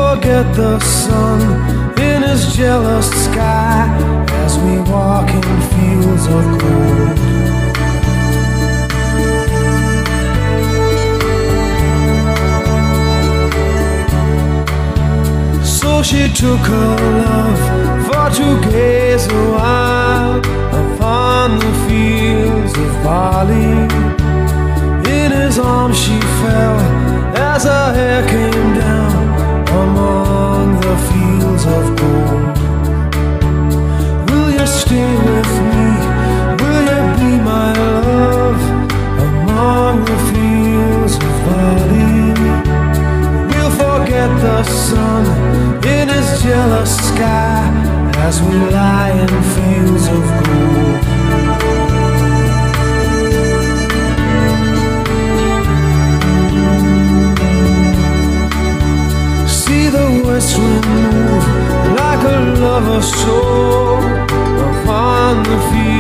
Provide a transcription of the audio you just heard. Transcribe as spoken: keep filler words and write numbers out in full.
forget the sun in his jealous sky as we walk in fields of gold. So she took her love for to gaze a while upon the fields of barley. In his arms she fell as her hair came down among the fields of gold. Will you stay with me? Will you be my love among the fields of barley? We'll forget the sun in his jealous sky as we lie in fields of gold. See the west wind move like a lover's soul upon the field